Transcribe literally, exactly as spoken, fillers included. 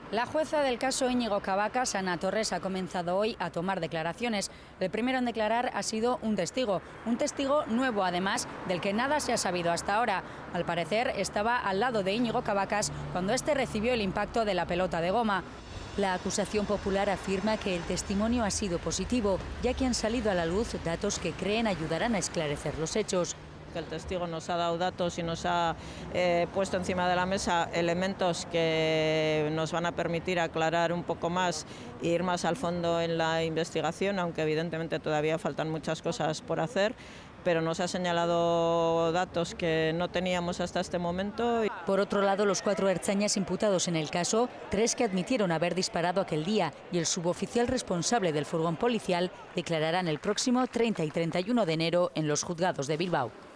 La jueza del caso Íñigo Cabacas, Ana Torres, ha comenzado hoy a tomar declaraciones. El primero en declarar ha sido un testigo, un testigo nuevo además, del que nada se ha sabido hasta ahora. Al parecer estaba al lado de Íñigo Cabacas cuando este recibió el impacto de la pelota de goma. La acusación popular afirma que el testimonio ha sido positivo, ya que han salido a la luz datos que creen ayudarán a esclarecer los hechos. Que el testigo nos ha dado datos y nos ha eh, puesto encima de la mesa elementos que nos van a permitir aclarar un poco más e ir más al fondo en la investigación, aunque evidentemente todavía faltan muchas cosas por hacer, pero nos ha señalado datos que no teníamos hasta este momento. Por otro lado, los cuatro ertzañas imputados en el caso, tres que admitieron haber disparado aquel día y el suboficial responsable del furgón policial, declararán el próximo treinta y treinta y uno de enero en los juzgados de Bilbao.